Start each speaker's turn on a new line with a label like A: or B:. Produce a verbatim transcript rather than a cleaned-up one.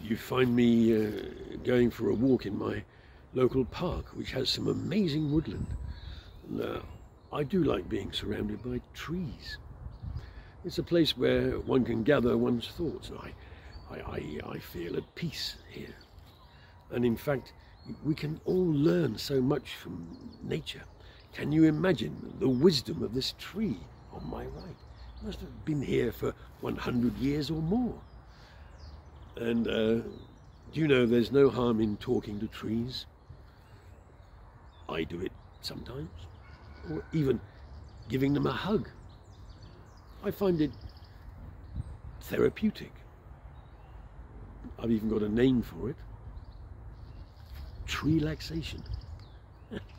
A: You find me uh, going for a walk in my local park, which has some amazing woodland. And, uh, I do like being surrounded by trees. It's a place where one can gather one's thoughts. I, I, I, I feel at peace here. And in fact, we can all learn so much from nature. Can you imagine the wisdom of this tree on my right? It must have been here for one hundred years or more. And uh, do you know there's no harm in talking to trees? I do it sometimes, or even giving them a hug. I find it therapeutic. I've even got a name for it. Tree-laxation.